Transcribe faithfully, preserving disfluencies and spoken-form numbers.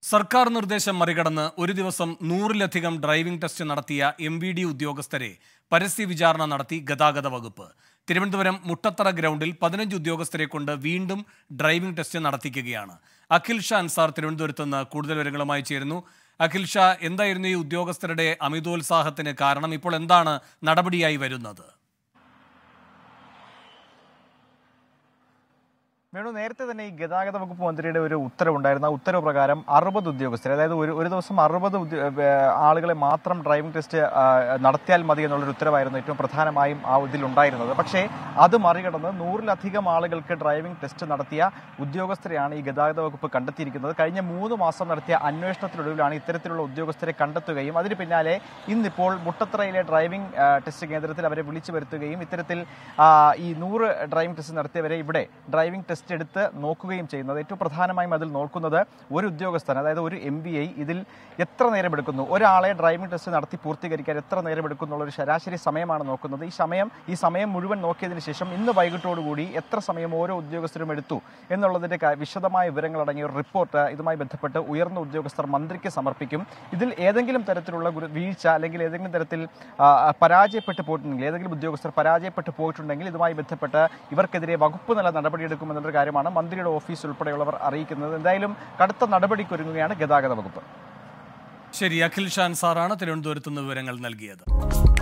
സർക്കാർ നിർദ്ദേശം മറികടന്ന് ഒരു ദിവസം നൂറിലധികം ഡ്രൈവിംഗ് ടെസ്റ്റ് നടത്തിയ എം വി ഡി ഉദ്യോഗസ്ഥരെ പരസ്യ വിചാരണ നടത്തി ഗതാഗത വകുപ്പ്. തിരുവനന്തപുരം മുട്ടത്തറ ഗ്രൗണ്ടിൽ പതിനഞ്ച് ഉദ്യോഗസ്ഥരെ കൊണ്ട് വീണ്ടും ഡ്രൈവിംഗ് ടെസ്റ്റ് നടത്തിക്കുകയാണ്. അഖിൽ ഷാ അൻസാർ തിരുവനന്തപുരത്ത് നിന്ന് കൂടുതൽ വിവരങ്ങളുമായി ചേരുന്നു. അഖിൽ ഷാ, എന്തായിരുന്നു ഈ ഉദ്യോഗസ്ഥരുടെ അമിതോത്സാഹത്തിന് കാരണം? ഇപ്പോൾ എന്താണ് നടപടിയായി വരുന്നത്? വേണു, നേരത്തെ തന്നെ ഈ ഗതാഗത വകുപ്പ് മന്ത്രിയുടെ ഒരു ഉത്തരവുണ്ടായിരുന്നു. ആ ഉത്തരവ് പ്രകാരം അറുപത് ഉദ്യോഗസ്ഥർ, അതായത് ഒരു ഒരു ദിവസം അറുപത് ആളുകളെ മാത്രം ഡ്രൈവിംഗ് ടെസ്റ്റ് നടത്തിയാൽ മതി എന്നുള്ളൊരു ഉത്തരവായിരുന്നു ഏറ്റവും പ്രധാനമായും ആ ഇതിലുണ്ടായിരുന്നത്. പക്ഷേ അത് മറികടന്ന് നൂറിലധികം ആളുകൾക്ക് ഡ്രൈവിംഗ് ടെസ്റ്റ് നടത്തിയ ഉദ്യോഗസ്ഥരെയാണ് ഈ ഗതാഗത വകുപ്പ് കണ്ടെത്തിയിരിക്കുന്നത്. കഴിഞ്ഞ മൂന്ന് മാസം നടത്തിയ അന്വേഷണത്തിനൊടുവിലാണ് ഇത്തരത്തിലുള്ള ഉദ്യോഗസ്ഥരെ കണ്ടെത്തുകയും അതിന് പിന്നാലെ ഇന്നിപ്പോൾ മുട്ടത്തറയിലെ ഡ്രൈവിംഗ് ടെസ്റ്റ് കേന്ദ്രത്തിൽ അവരെ വിളിച്ചു വരുത്തുകയും ഇത്തരത്തിൽ ഈ നൂറ് ഡ്രൈവിംഗ് ടെസ്റ്റ് നടത്തിയവരെ ഇവിടെ ഡ്രൈവിംഗ് ടെസ്റ്റ് എടുത്ത് നോക്കുകയും ചെയ്യുന്നത്. ഏറ്റവും പ്രധാനമായും അതിൽ നോക്കുന്നത് ഒരു ഉദ്യോഗസ്ഥൻ, അതായത് ഒരു എം ബി ഐ ഇതിൽ എത്ര നേരം എടുക്കുന്നു, ഒരാളെ ഡ്രൈവിംഗ് ടെസ്റ്റ് നടത്തി പൂർത്തീകരിക്കാൻ എത്ര നേരം എടുക്കുന്നുള്ള ഒരു ശരാശരി സമയമാണ് നോക്കുന്നത്. ഈ സമയം ഈ സമയം മുഴുവൻ നോക്കിയതിന് ശേഷം ഇന്ന് വൈകിട്ടോടുകൂടി എത്ര സമയം ഓരോ ഉദ്യോഗസ്ഥരും എടുത്തു എന്നുള്ളതിന്റെ വിശദമായ വിവരങ്ങൾ അടങ്ങിയ ഒരു റിപ്പോർട്ട് ഇതുമായി ബന്ധപ്പെട്ട് ഉയർന്ന ഉദ്യോഗസ്ഥർ മന്ത്രിക്ക് സമർപ്പിക്കും. ഇതിൽ ഏതെങ്കിലും തരത്തിലുള്ള വീഴ്ച അല്ലെങ്കിൽ ഏതെങ്കിലും തരത്തിൽ പരാജയപ്പെട്ടു പോയിട്ടുണ്ടെങ്കിൽ, ഏതെങ്കിലും ഉദ്യോഗസ്ഥർ പരാജയപ്പെട്ടു പോയിട്ടുണ്ടെങ്കിൽ ഇതുമായി ബന്ധപ്പെട്ട് ഇവർക്കെതിരെ വകുപ്പ് നില നടപടിയെടുക്കുമെന്നുള്ള കാര്യമാണ് മന്ത്രിയുടെ ഓഫീസ് ഉൾപ്പെടെയുള്ളവർ അറിയിക്കുന്നത്. എന്തായാലും കടുത്ത നടപടിക്കൊരുങ്ങുകയാണ് ഗതാഗത വകുപ്പ്. ശരി, അഖിൽ ഷാ അൻസാറാണ് തിരുവനന്തപുരത്ത് നിന്ന് വിവരങ്ങൾ നൽകിയത്.